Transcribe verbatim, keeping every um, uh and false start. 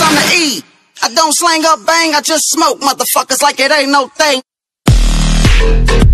I'm the E. I don't slang up bang, I just smoke motherfuckers like it ain't no thing.